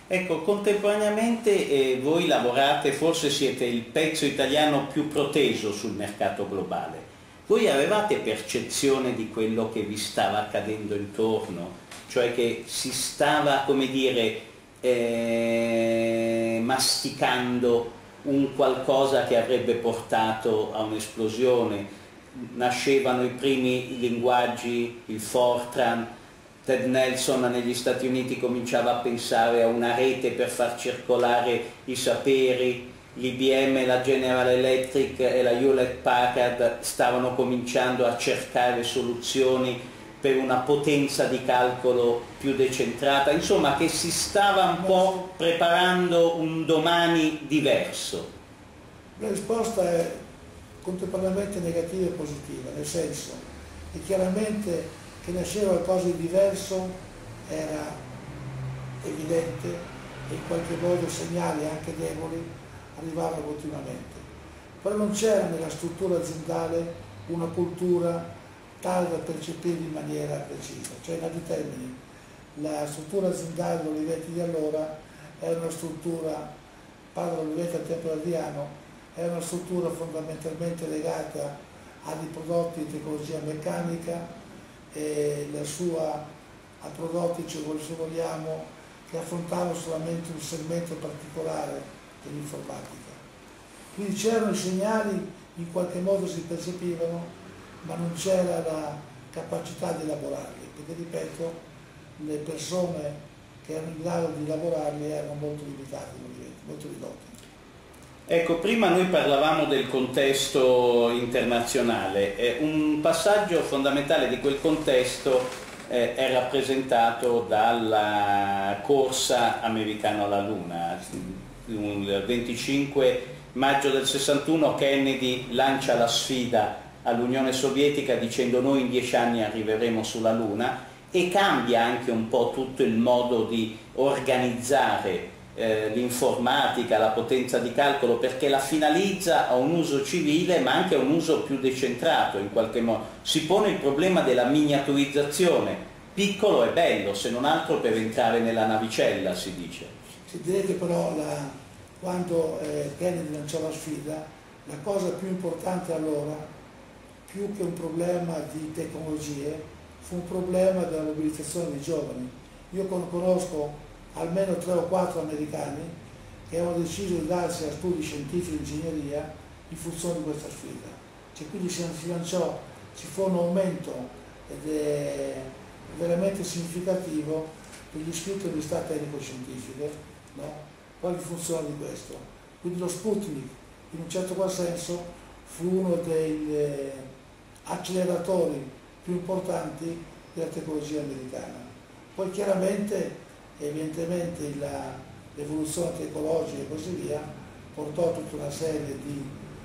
Ecco, contemporaneamente voi lavorate, forse siete il pezzo italiano più proteso sul mercato globale. Voi avevate percezione di quello che vi stava accadendo intorno? Cioè che si stava, come dire, masticando un qualcosa che avrebbe portato a un'esplosione? Nascevano i primi linguaggi, il Fortran, Ted Nelson negli Stati Uniti cominciava a pensare a una rete per far circolare i saperi, l'IBM, la General Electric e la Hewlett Packard stavano cominciando a cercare soluzioni per una potenza di calcolo più decentrata, insomma che si stava un po' preparando un domani diverso. La risposta è contemporaneamente negativa e positiva, nel senso che chiaramente che nasceva qualcosa di diverso era evidente e in qualche modo segnali anche deboli arrivavano continuamente. Però non c'era nella struttura aziendale una cultura tale da percepirli in maniera precisa. Cioè, in altri termini, la struttura aziendale di Olivetti di allora era una struttura, parlo di Olivetti al tempo Adriano, era una struttura fondamentalmente legata a dei prodotti di tecnologia meccanica e a prodotti, se vogliamo, che affrontavano solamente un segmento particolare dell'informatica. Quindi c'erano i segnali, in qualche modo si percepivano, ma non c'era la capacità di elaborarli, perché ripeto, le persone che erano in grado di elaborarli erano molto limitate, molto ridotte. Ecco, prima noi parlavamo del contesto internazionale, un passaggio fondamentale di quel contesto è rappresentato dalla corsa americana alla Luna. Il 25 maggio del 61 Kennedy lancia la sfida all'Unione Sovietica dicendo noi in 10 anni arriveremo sulla Luna, e cambia anche un po' tutto il modo di organizzare l'informatica, la potenza di calcolo, perché la finalizza a un uso civile ma anche a un uso più decentrato in qualche modo. Si pone il problema della miniaturizzazione, piccolo e bello, se non altro per entrare nella navicella, si dice. Si dirà che però quando Kennedy lanciò la sfida, la cosa più importante allora, più che un problema di tecnologie, fu un problema della mobilitazione dei giovani. Io conosco almeno 3 o 4 americani che avevano deciso di darsi a studi scientifici e ingegneria in funzione di questa sfida. Cioè, quindi si lanciò, ci fu un aumento veramente significativo degli iscritti all'università tecnico-scientifiche, no? Proprio in funzione di questo. Quindi lo Sputnik, in un certo qual senso, fu uno degli acceleratori più importanti della tecnologia americana. Poi chiaramente, evidentemente, l'evoluzione tecnologica e così via portò tutta una serie di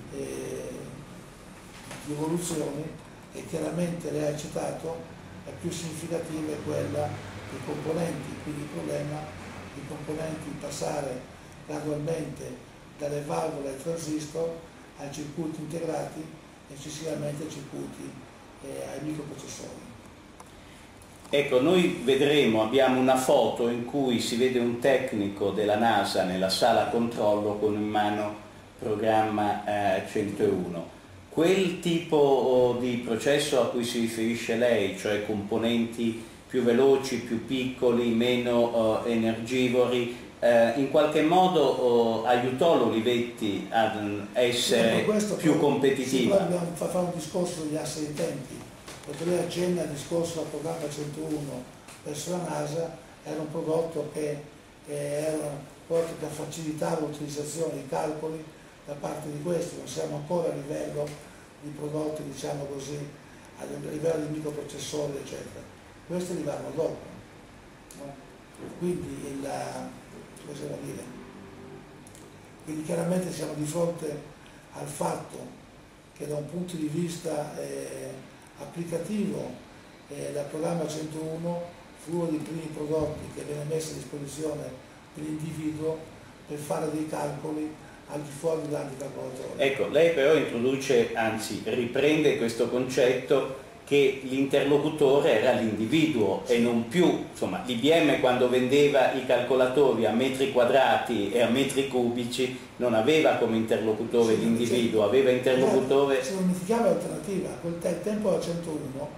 evoluzioni, e chiaramente lei ha citato, la più significativa è quella dei componenti, quindi il problema dei componenti, passare gradualmente dalle valvole ai transistor ai circuiti integrati e successivamente ai circuiti ai microprocessori. Ecco, noi vedremo, abbiamo una foto in cui si vede un tecnico della NASA nella sala controllo con in mano programma 101. Quel tipo di processo a cui si riferisce lei, cioè componenti più veloci, più piccoli, meno energivori, in qualche modo aiutò l'Olivetti ad essere più competitivo. Sì, dobbiamo fare un discorso degli assi dei tempi, perché lei accenna al discorso del programma 101 verso la NASA, era un prodotto che facilitava l'utilizzazione di calcoli da parte di questi, non siamo ancora a livello di prodotti, diciamo così, a livello di microprocessori, eccetera. Questi arrivavano dopo, no? Quindi possiamo dire. Quindi chiaramente siamo di fronte al fatto che da un punto di vista applicativo dal programma 101 fu uno dei primi prodotti che viene messo a disposizione dell'individuo per fare dei calcoli al di fuori dell'ambito calcolatore. Ecco, lei però introduce, anzi riprende questo concetto che l'interlocutore era l'individuo e non più, insomma, l'IBM quando vendeva i calcolatori a metri quadrati e a metri cubici non aveva come interlocutore l'individuo, aveva interlocutore... Se non dimentichiamo l'alternativa, a quel tempo era 101,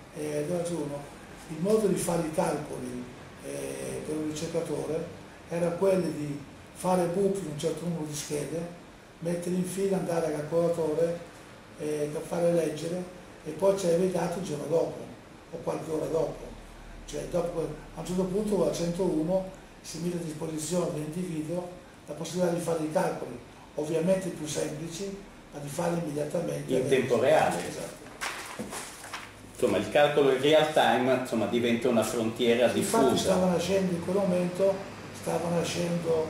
il modo di fare i calcoli per un ricercatore era quello di fare buchi in un certo numero di schede, metterli in fila, andare al calcolatore, fare leggere, e poi c'era i dati il giorno dopo o qualche ora dopo, cioè dopo, a un certo punto a 101 si mette a disposizione dell'individuo la possibilità di fare i calcoli, ovviamente più semplici, ma di farli immediatamente in tempo reale. Esatto. Insomma, il calcolo in real time, insomma, diventa una frontiera diffusa. Infatti stava nascendo in quel momento, stava nascendo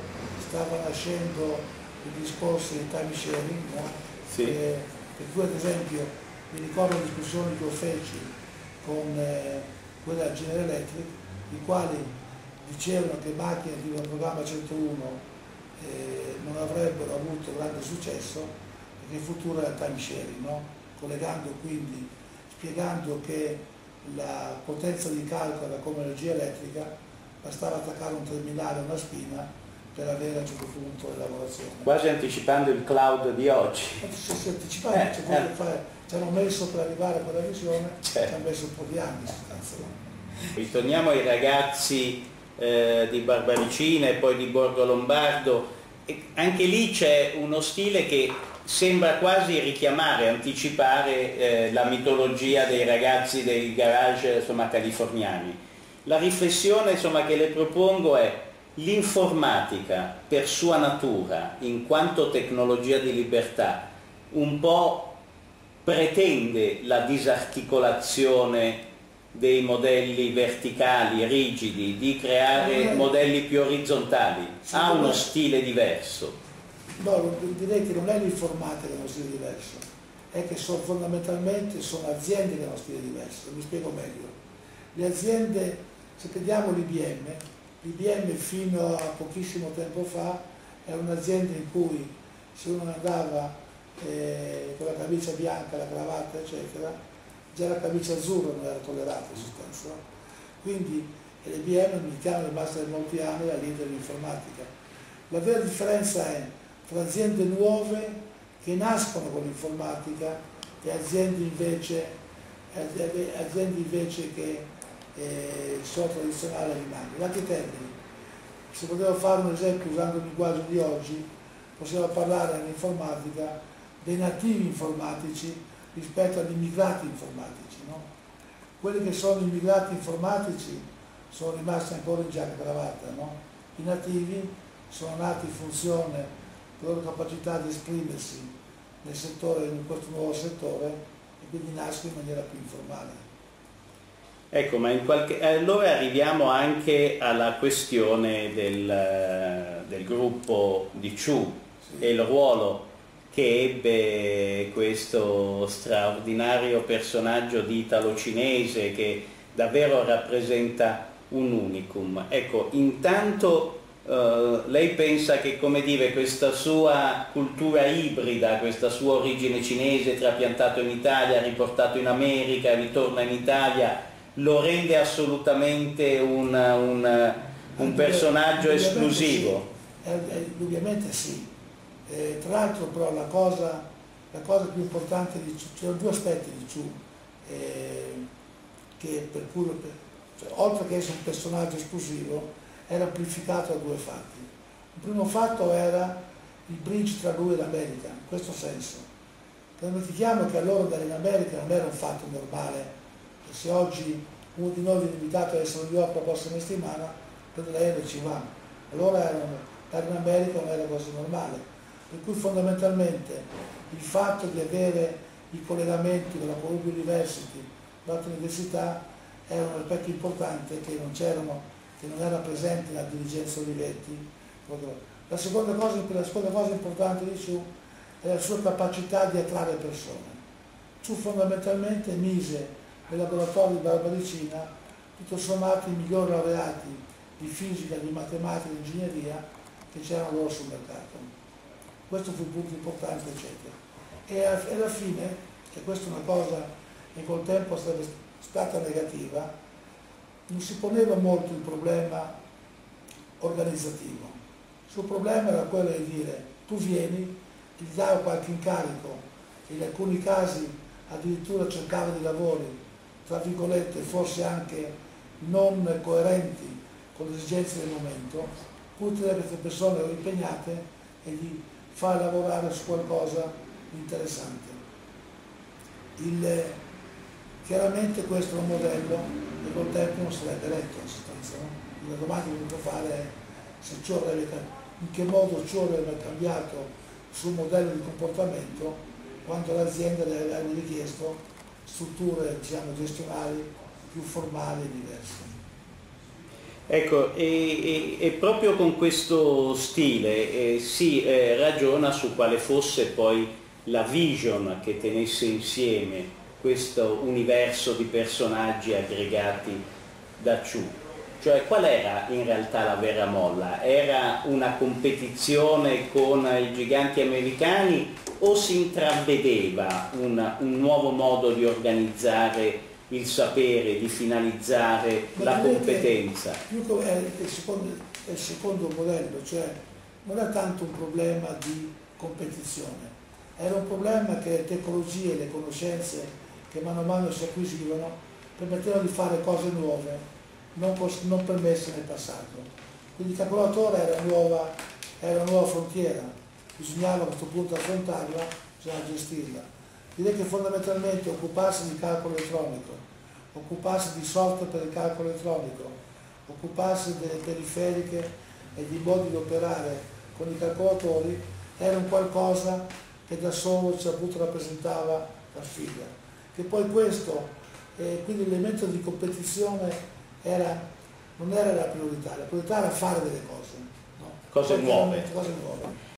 il discorso di time sharing, no? Sì. Per cui ad esempio mi ricordo le discussioni che ho feci con quella General Electric, i quali dicevano che macchine di un programma 101 non avrebbero avuto grande successo perché il futuro era il time sharing, no? Collegando quindi, spiegando che la potenza di calcolo era come energia elettrica, bastava attaccare un terminale a una spina per avere a un certo punto le lavorazioni. Quasi anticipando il cloud di oggi. Si anticipava, ci hanno messo per arrivare a quella visione, ci hanno messo un po' di anni sostanzialmente. Ritorniamo ai ragazzi di Barbaricina e poi di Borgo Lombardo, e anche lì c'è uno stile che sembra quasi richiamare, anticipare la mitologia dei ragazzi dei garage, insomma, californiani. La riflessione, insomma, che le propongo è: l'informatica per sua natura, in quanto tecnologia di libertà, un po' pretende la disarticolazione dei modelli verticali, rigidi, di creare modelli più orizzontali, ha uno stile diverso. No, direi che non è l'informatica che ha uno stile diverso, è che fondamentalmente sono aziende che hanno uno stile diverso. Mi spiego meglio. Le aziende, se prendiamo l'IBM fino a pochissimo tempo fa era un'azienda in cui se uno andava con la camicia bianca, la cravatta eccetera, già la camicia azzurra non era tollerata in sostanza. Quindi l'IBM è rimasta da molti anni la leader dell'informatica. La vera differenza è tra aziende nuove che nascono con l'informatica e aziende invece che sono tradizionali rimangono. In altri termini, se volevo fare un esempio usando il linguaggio di oggi, possiamo parlare nell'informatica dei nativi informatici rispetto agli immigrati informatici, no? Quelli che sono immigrati informatici sono rimasti ancora in giacca e cravatta, no? I nativi sono nati in funzione della loro capacità di esprimersi nel settore, in questo nuovo settore, e quindi nascono in maniera più informale. Ecco, ma allora arriviamo anche alla questione del gruppo di Chu, sì, e il ruolo che ebbe questo straordinario personaggio di italo-cinese che davvero rappresenta un unicum. Ecco, intanto lei pensa che, come dire, questa sua cultura ibrida, questa sua origine cinese, trapiantato in Italia, riportato in America, ritorna in Italia, lo rende assolutamente un personaggio esclusivo? Sì. Indubbiamente sì. Tra l'altro però la cosa più importante di Chu, c'erano due aspetti di Chu, che cioè, oltre che essere un personaggio esclusivo, era amplificato da due fatti. Il primo fatto era il bridge tra lui e l'America, in questo senso. Non dimentichiamo che allora andare in America non era un fatto normale. Se oggi uno di noi viene invitato ad essere a New York la prossima settimana, prende l'aereo e ci va. Allora andare in America non era cosa normale. Per cui fondamentalmente il fatto di avere i collegamenti con la Columbia University, l'altra università, era un aspetto importante che non era presente nella dirigenza Olivetti. La seconda cosa importante di Chu è la sua capacità di attrarre persone. Chu fondamentalmente mise nel laboratorio di Barbaricina tutto sommato i migliori laureati di fisica, di matematica, di ingegneria che c'erano loro sul mercato. Questo fu un punto importante, eccetera. E alla fine, e questa è e col tempo sarebbe stata negativa, non si poneva molto il problema organizzativo. Il suo problema era quello di dire: tu vieni, ti dava qualche incarico, e in alcuni casi addirittura cercava di lavori, tra virgolette, forse anche non coerenti con le esigenze del momento, pur tenere queste persone impegnate e di far lavorare su qualcosa di interessante. Chiaramente questo è un modello che col tempo non sarebbe letto in sostanza, no? La domanda che dovuto fare è se ciò avrebbe, in che modo ciò avrebbe cambiato sul modello di comportamento quando l'azienda le aveva richiesto strutture, diciamo, gestionali più formali e diverse. Ecco, e proprio con questo stile si ragiona su quale fosse poi la vision che tenesse insieme questo universo di personaggi aggregati da Ciù. Cioè, qual era in realtà la vera molla? Era una competizione con i giganti americani o si intravedeva un nuovo modo di organizzare il sapere, di finalizzare la competenza? Più che è il secondo modello, cioè non è tanto un problema di competizione, era un problema che le tecnologie, le conoscenze che mano a mano si acquisivano permettevano di fare cose nuove, non permesse nel passato. Quindi il calcolatore era una nuova frontiera, bisognava a questo punto affrontarla, bisognava gestirla. Direi che fondamentalmente occuparsi di calcolo elettronico, occuparsi di software per il calcolo elettronico, occuparsi delle periferiche e di modi di operare con i calcolatori era un qualcosa che da solo ci appunto rappresentava la sfida. Che poi questo, quindi l'elemento di competizione non era la priorità era fare delle cose, no? Cose nuove. Cose nuove.